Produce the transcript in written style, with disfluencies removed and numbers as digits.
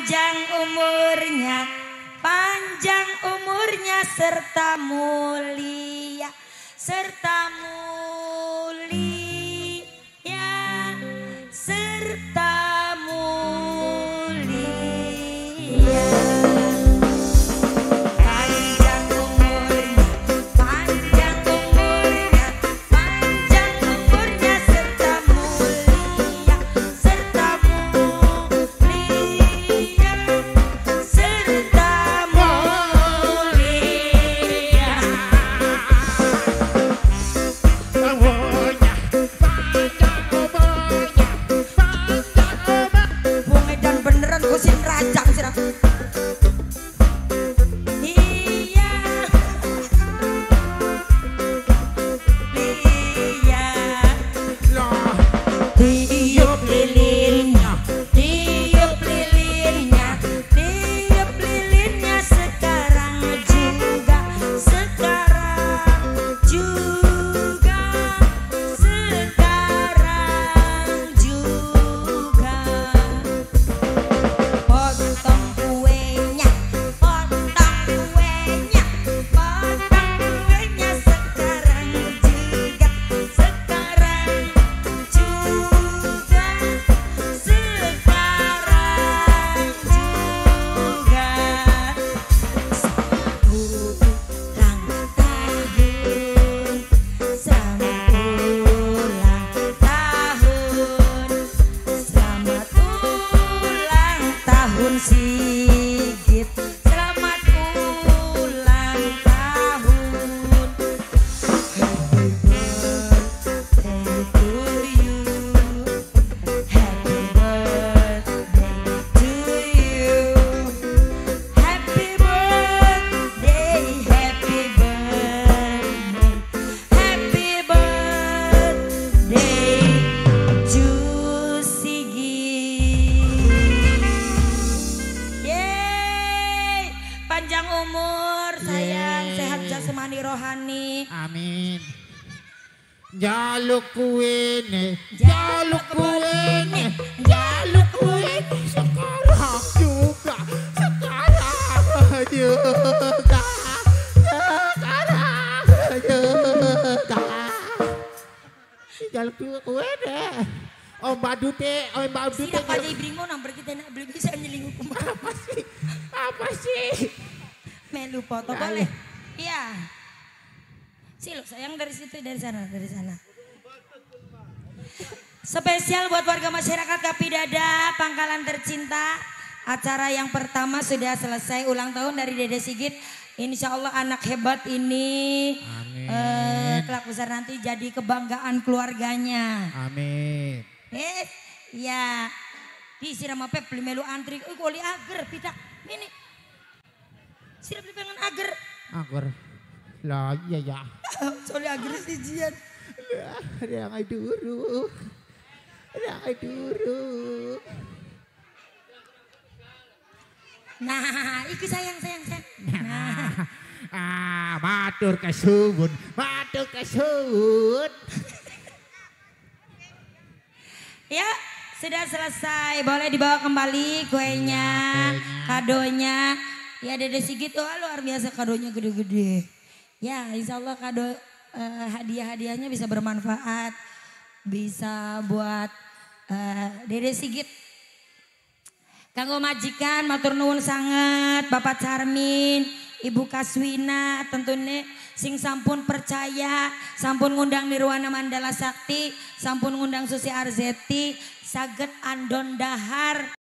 panjang umurnya serta mulia serta Sigit, selamat ulang tahun. Happy birthday to you. Happy birthday to you. Happy birthday, happy birthday, happy birthday to panjang umur, sayang, sehat jasmani rohani. Amin. Jaluk kuene, sekarang juga, jaluk kuene. Om Badute. Siapa aja ibringo nomor kita nak beli bisa nyelingu kemana? Apa sih? Melu foto boleh? Iya. Silo sayang dari situ dari sana. Spesial buat warga masyarakat Kapidada, Pangkalan tercinta. Acara yang pertama sudah selesai, ulang tahun dari Dede Sigit. Insya Allah anak hebat ini kelak besar nanti jadi kebanggaan keluarganya. Amin. Ya, disiram apa beli melu antri, koli agar pidak ini. Sira beli pengen agar. Agar, lah iya ya. Soalnya agar sih jian. Ada yang duru. Nah, iki sayang. Nah, matur kasuwun. Ya, sudah selesai. Boleh dibawa kembali kuenya, kadonya. Ya Dede Sigit, luar biasa kadonya gede-gede. Ya, insya Allah kado hadiah-hadiahnya bisa bermanfaat. Bisa buat Dede Sigit. Kanggo majikan, matur nuwun sangat. Bapak Charmin, Ibu Kaswina, tentunya sing sampun percaya, sampun ngundang Nirwana Mandala Sakti, sampun ngundang Susi Arzeti, saged andon dahar.